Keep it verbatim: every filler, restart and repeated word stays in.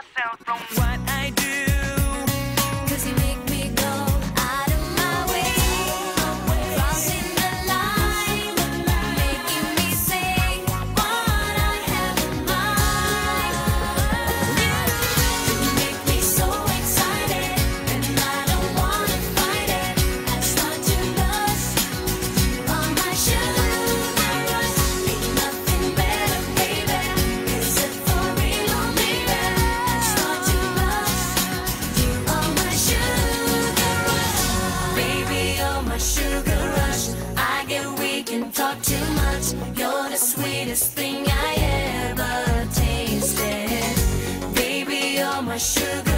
myself from what I do. 'Cause you make me go out of my way, crossing the line, making me say what I have in mind. You make me so excited, and I don't wanna fight it. I start to rush, you are my sugar rush. Ain't nothing better, baby. Is it for real, oh baby? I start to rush, you are my sugar rush. Baby, you're my sugar rush. I get weak and talk too much. You're the sweetest thing I ever tasted. Baby, you're my sugar